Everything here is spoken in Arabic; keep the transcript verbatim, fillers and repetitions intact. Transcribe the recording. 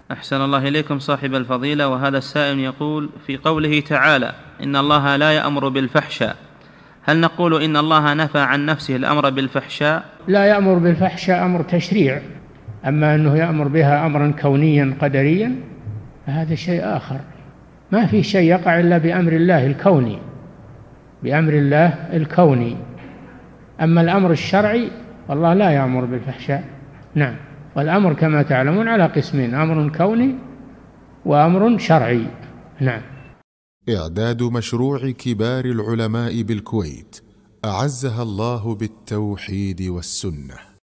أحسن الله إليكم صاحب الفضيلة. وهذا السائل يقول: في قوله تعالى إن الله لا يأمر بالفحشاء، هل نقول إن الله نفى عن نفسه الأمر بالفحشاء؟ لا يأمر بالفحشاء أمر تشريع، أما أنه يأمر بها أمرا كونيا قدريا فهذا شيء آخر. ما في شيء يقع إلا بأمر الله الكوني، بأمر الله الكوني. أما الأمر الشرعي والله لا يأمر بالفحشاء. نعم. والأمر كما تعلمون على قسمين: أمر كوني وأمر شرعي. نعم. إعداد مشروع كبار العلماء بالكويت أعزها الله بالتوحيد والسنة.